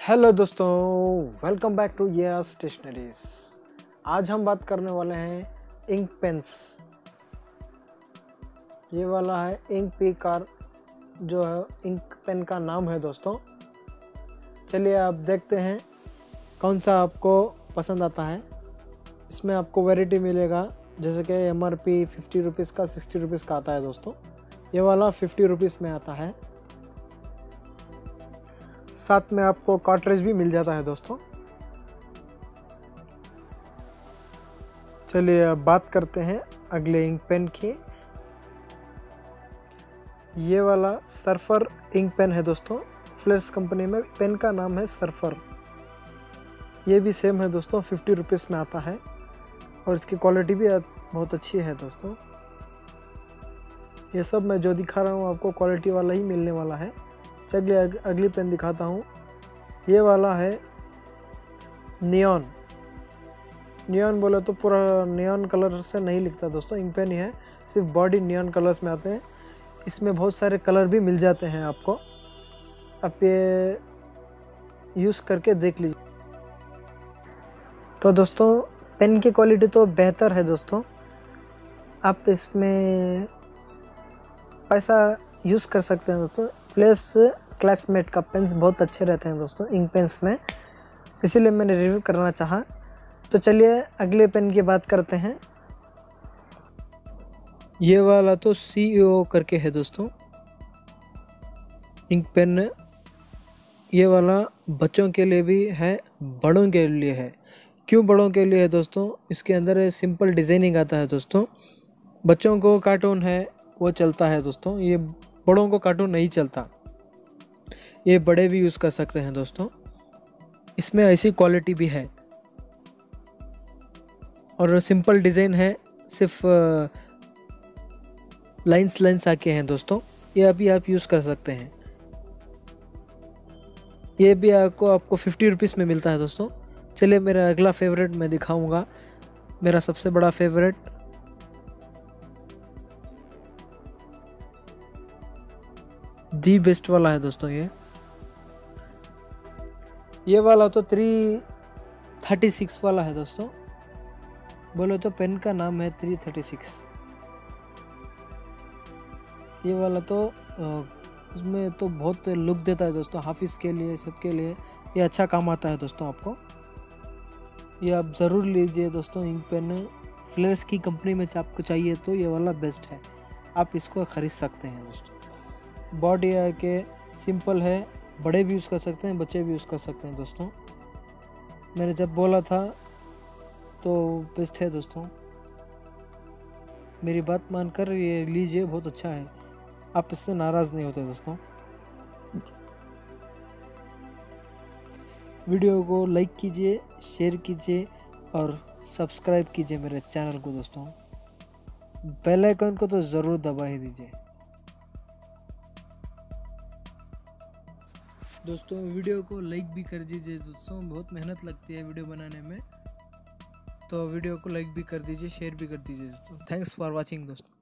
Hello दोस्तों, welcome back to ये stationeries. आज हम बात करने वाले हैं इंक पेन्स। ये वाला है इंक पी कार, जो है इंक पेन का नाम है दोस्तों। चलिए आप देखते हैं कौन सा आपको पसंद आता है। इसमें आपको वैरायटी मिलेगा, जैसे कि MRP 50 रुपीज़ का 60 रुपीज़ का आता है दोस्तों। ये वाला 50 रुपीज़ में आता है। साथ में आपको कार्ट्रिज भी मिल जाता है दोस्तों। चलिए अब बात करते हैं अगले इंक पेन की। ये वाला सर्फर इंक पेन है दोस्तों। फ्लेयर्स कंपनी में पेन का नाम है सर्फर। ये भी सेम है दोस्तों, 50 रुपीज़ में आता है और इसकी क्वालिटी भी बहुत अच्छी है दोस्तों। ये सब मैं जो दिखा रहा हूँ आपको क्वालिटी वाला ही मिलने वाला है। चलिए अगली पेन दिखाता हूँ। ये वाला है नियॉन। नियॉन बोले तो पूरा नियॉन कलर से नहीं लिखता दोस्तों, इंक पेन ही है, सिर्फ बॉडी नियॉन कलर्स में आते हैं। इसमें बहुत सारे कलर भी मिल जाते हैं आपको। आप ये यूज़ करके देख लीजिए। तो दोस्तों पेन की क्वालिटी तो बेहतर है दोस्तों। आप इसमें पैसा यूज़ कर सकते हैं दोस्तों। प्लस क्लासमेट का पेन्स बहुत अच्छे रहते हैं दोस्तों इंक पेन्स में, इसीलिए मैंने रिव्यू करना चाहा। तो चलिए अगले पेन की बात करते हैं। ये वाला तो CEO करके है दोस्तों इंक पेन। ये वाला बच्चों के लिए भी है, बड़ों के लिए है। क्यों बड़ों के लिए है दोस्तों? इसके अंदर सिंपल डिज़ाइनिंग आता है दोस्तों। बच्चों को कार्टून है वो चलता है दोस्तों, ये बड़ों को कार्टून नहीं चलता। ये बड़े भी यूज़ कर सकते हैं दोस्तों। इसमें ऐसी क्वालिटी भी है और सिंपल डिज़ाइन है, सिर्फ लाइंस आके हैं दोस्तों। ये अभी आप यूज़ कर सकते हैं। ये भी आपको 50 रुपीज़ में मिलता है दोस्तों। चलिए मेरा अगला फेवरेट मैं दिखाऊंगा। मेरा सबसे बड़ा फेवरेट दी बेस्ट वाला है दोस्तों। ये वाला तो 336 वाला है दोस्तों। बोलो तो पेन का नाम है 336। ये वाला तो इसमें तो बहुत लुक देता है दोस्तों, हाफिज़ के लिए, सबके लिए ये अच्छा काम आता है दोस्तों। आपको ये आप ज़रूर लीजिए दोस्तों। इंक पेन फ्लेयर्स की कंपनी में आपको चाहिए तो ये वाला बेस्ट है, आप इसको ख़रीद सकते हैं दोस्तों। बॉडी के सिंपल है, बड़े भी यूज़ कर सकते हैं, बच्चे भी यूज़ कर सकते हैं दोस्तों। मैंने जब बोला था तो बेस्ट है दोस्तों। मेरी बात मानकर ये लीजिए, बहुत अच्छा है, आप इससे नाराज़ नहीं होते दोस्तों। वीडियो को लाइक कीजिए, शेयर कीजिए और सब्सक्राइब कीजिए मेरे चैनल को दोस्तों। बेल आइकन को तो ज़रूर दबा ही दीजिए दोस्तों। वीडियो को लाइक भी कर दीजिए दोस्तों, बहुत मेहनत लगती है वीडियो बनाने में, तो वीडियो को लाइक भी कर दीजिए, शेयर भी कर दीजिए दोस्तों। थैंक्स फॉर वाचिंग दोस्तों।